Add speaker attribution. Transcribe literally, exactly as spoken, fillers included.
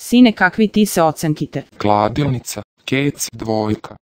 Speaker 1: Sine, kakvi ti se ocenkite?
Speaker 2: Kladilnica, kec, dvojka.